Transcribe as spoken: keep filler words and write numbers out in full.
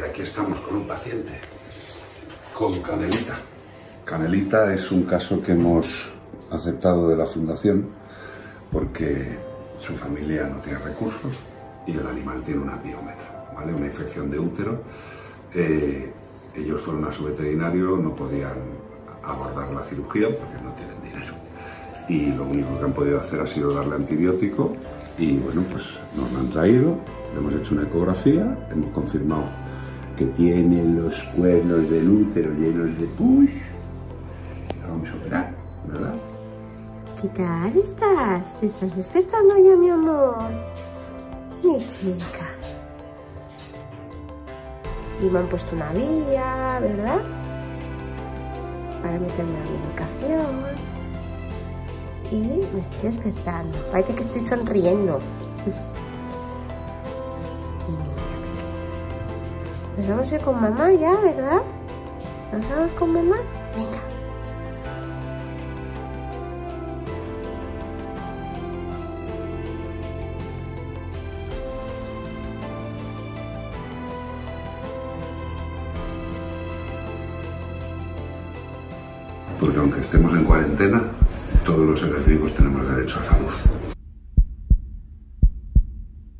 aquí estamos con un paciente, con Canelita. Canelita es un caso que hemos aceptado de la fundación porque su familia no tiene recursos y el animal tiene una piómetra, ¿vale? Una infección de útero. Eh, ellos fueron a su veterinario, no podían abordar la cirugía porque no tienen dinero. Y lo único que han podido hacer ha sido darle antibiótico y bueno, pues nos lo han traído, le hemos hecho una ecografía, hemos confirmado que tiene los cuernos del útero llenos de pus. La vamos a operar, ¿verdad? ¿Qué tal estás? ¿Te estás despertando ya, mi amor? Mi chica. Y me han puesto una vía, ¿verdad? Para meterme la medicación. Y me estoy despertando. Parece que estoy sonriendo. Nos vamos a ir con mamá ya, ¿verdad? ¿Nos vamos con mamá? Venga. Porque aunque estemos en cuarentena, todos los seres vivos tenemos derecho a salud.